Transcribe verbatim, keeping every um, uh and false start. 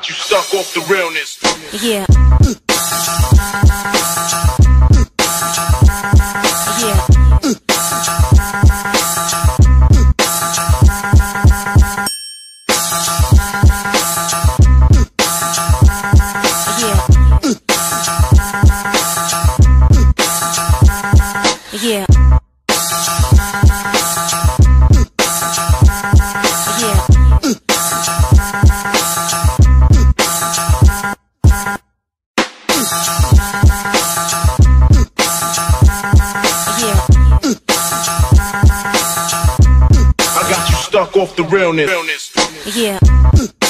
got you stuck off the realness. Yeah. Yeah. Yeah. I got you stuck off the realness. Yeah.